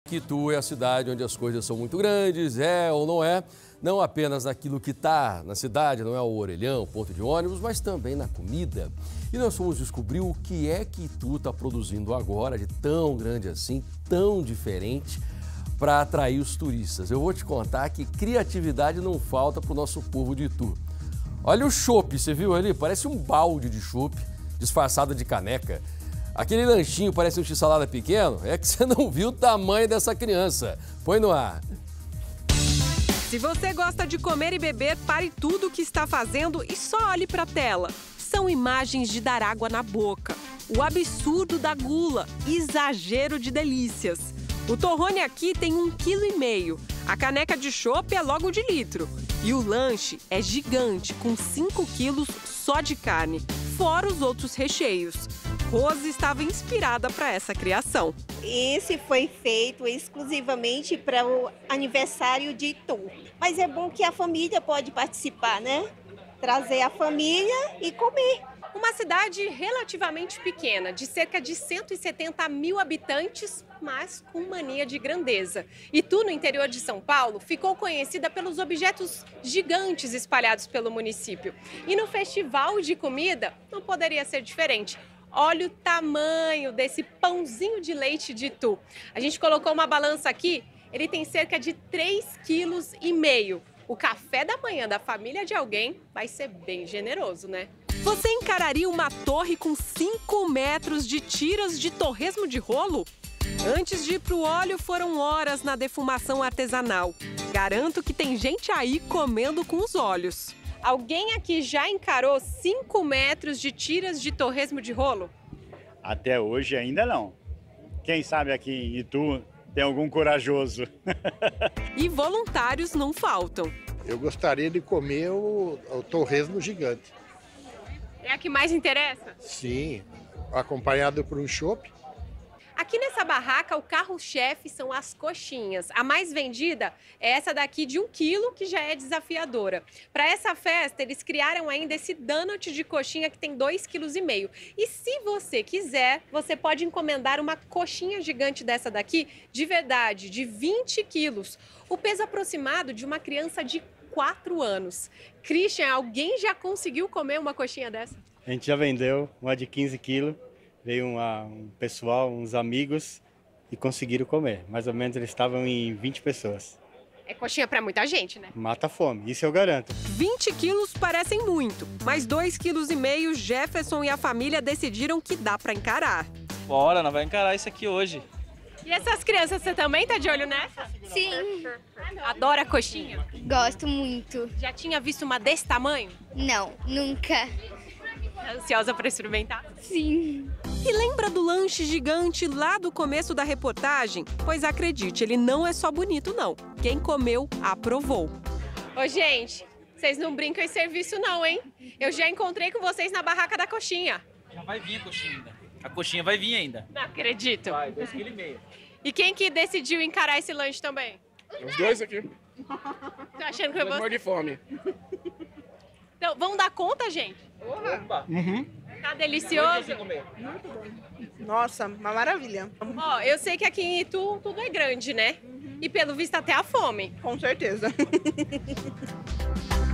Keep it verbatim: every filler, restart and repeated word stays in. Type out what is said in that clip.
que Itu é a cidade onde as coisas são muito grandes, é ou não é, não apenas naquilo que está na cidade, não é o orelhão, ponto de ônibus, mas também na comida. E nós fomos descobrir o que é que Itu está produzindo agora, de tão grande assim, tão diferente, para atrair os turistas. Eu vou te contar que criatividade não falta para o nosso povo de Itu. Olha o chopp, você viu ali? Parece um balde de chopp disfarçado de caneca. Aquele lanchinho parece um x-salada pequeno, é que você não viu o tamanho dessa criança. Põe no ar. Se você gosta de comer e beber, pare tudo o que está fazendo e só olhe para a tela. São imagens de dar água na boca. O absurdo da gula, exagero de delícias. O torrone aqui tem um quilo e meio. A caneca de chopp é logo de litro. E o lanche é gigante, com cinco quilos só de carne, fora os outros recheios. Rose estava inspirada para essa criação. Esse foi feito exclusivamente para o aniversário de Itu. Mas é bom que a família pode participar, né? Trazer a família e comer. Uma cidade relativamente pequena, de cerca de cento e setenta mil habitantes, mas com mania de grandeza. Itu, no interior de São Paulo, ficou conhecida pelos objetos gigantes espalhados pelo município. E no festival de comida não poderia ser diferente. Olha o tamanho desse pãozinho de leite de Itu. A gente colocou uma balança aqui, ele tem cerca de três quilos e meio. O café da manhã da família de alguém vai ser bem generoso, né? Você encararia uma torre com cinco metros de tiras de torresmo de rolo? Antes de ir pro óleo, foram horas na defumação artesanal. Garanto que tem gente aí comendo com os olhos. Alguém aqui já encarou cinco metros de tiras de torresmo de rolo? Até hoje ainda não. Quem sabe aqui em Itu tem algum corajoso. E voluntários não faltam. Eu gostaria de comer o, o torresmo gigante. É a que mais interessa? Sim, acompanhado por um chopp. Aqui nessa barraca, o carro-chefe são as coxinhas. A mais vendida é essa daqui de um quilo, que já é desafiadora. Para essa festa, eles criaram ainda esse donut de coxinha que tem dois quilos e meio. E se você quiser, você pode encomendar uma coxinha gigante dessa daqui, de verdade, de vinte quilos. O peso aproximado de uma criança de quatro anos. Christian, alguém já conseguiu comer uma coxinha dessa? A gente já vendeu uma de quinze quilos. Veio uma, um pessoal, uns amigos e conseguiram comer. Mais ou menos eles estavam em vinte pessoas. É coxinha para muita gente, né? Mata a fome, isso eu garanto. vinte quilos parecem muito, mas dois quilos e meio Jefferson e a família decidiram que dá para encarar. Bora, nós vamos encarar isso aqui hoje. E essas crianças, você também tá de olho nessa? Sim. Adora coxinha? Gosto muito. Já tinha visto uma desse tamanho? Não, nunca. Ansiosa para experimentar? Sim. E lembra do lanche gigante lá do começo da reportagem? Pois acredite, ele não é só bonito, não. Quem comeu, aprovou. Ô, gente, vocês não brincam em serviço não, hein? Eu já encontrei com vocês na barraca da coxinha. Já vai vir a coxinha ainda. A coxinha vai vir ainda. Não acredito. Vai, dois quilos e meio. E quem que decidiu encarar esse lanche também? Os dois aqui. Tô achando que eu vou... Morre de fome. Então, vamos dar conta, gente? Opa! Uhum. Tá delicioso? Muito bom. Nossa, uma maravilha. Ó, eu sei que aqui em Itu tudo é grande, né? Uhum. E pelo visto até a fome. Com certeza.